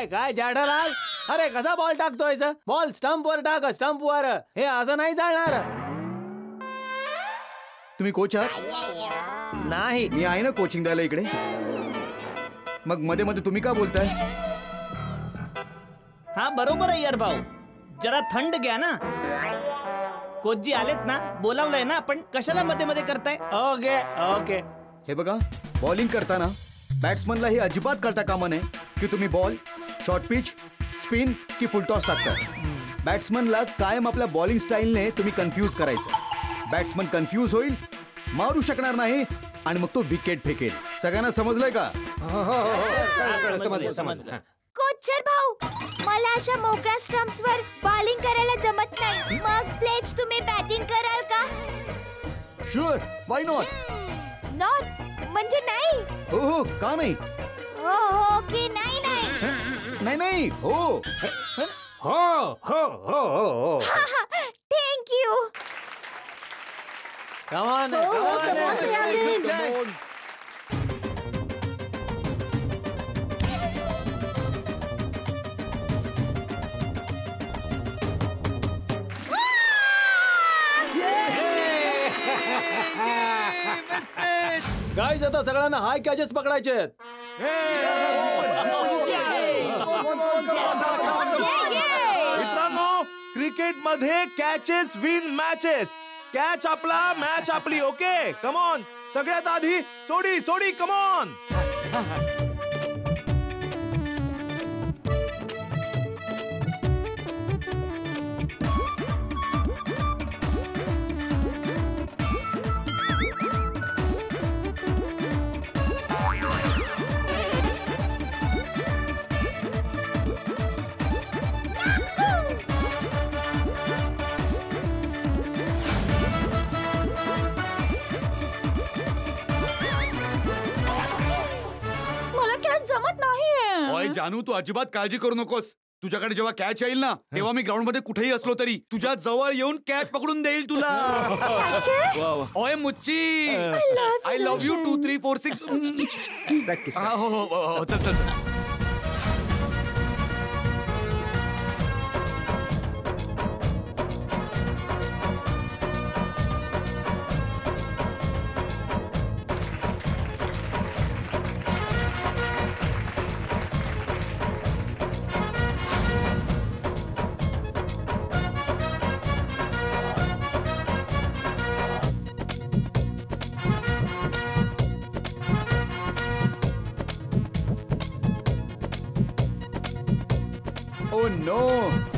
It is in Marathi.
काय काय जाडलाल, अरे कसा बॉल टाकतोय? बॉल स्टंप वर टाक, स्टंप वर. हे असं नाही चालणार. तुम्ही कोच आहात? नाही. मी आहे ना कोचिंग द्यायला इकडे. मग मध्ये मध्ये तुम्ही का बोलताय? हा बरोबर आहे यार भाऊ, जरा थंड घ्या ना. कोचजी आलेत ना, बोलावलंय ना आपण, कशाला मध्ये मध्ये करताय? Okay okay. हे बघा, बॉलिंग करताना बॅट्समनला हे अजिबात कळता कामा नये की तुम्ही बॉल शॉर्ट पिच, स्पिन की फुलटॉस टाकताय. बॅट्समनला कायम आपल्या बॉलिंग स्टाईलने तुम्ही कन्फ्यूज करायचं. बॅट्समन कन्फ्यूज होईल, मारू शकणार नाही आणि मग तो विकेट फेकेल. सगळ्यांना समजलंय का? समजलं. कोचर भाऊ, मला अशा मोकळ्या स्टंप्सवर बॉलिंग करायला जमत नाही. मग प्लीज तुम्ही बॅटिंग कराल का? Sure, why not? नॉट म्हणजे नाही? हो हो, का नाही? हो हो की नाही? नाही नाही नाही, हो हो हो हो हो. थँक्यू. Come on, हो, come on. come on, Praveen. Guys, आता सगळ्यांना हाय कॅचेस पकडायचे आहेत. मित्रांनो, क्रिकेट मध्ये कॅचेस विन मॅचेस. कॅच आपला, मॅच आपली. Okay, come on. सगळ्यात आधी सोडी सोडी, कम ऑन. जमत नाहीये. ओय जानू, तू अजिबात काळजी करू नकोस. तुझ्याकडे जेव्हा कॅच येईल ना, तेव्हा मी ग्राउंड मध्ये कुठेही असलो तरी तुझ्या जवळ येऊन कॅच पकडून देईल तुला. ओय मुच्ची, आय लव्ह यू. 2 3 4 6. हो हो हो, चल चल चल. Oh no!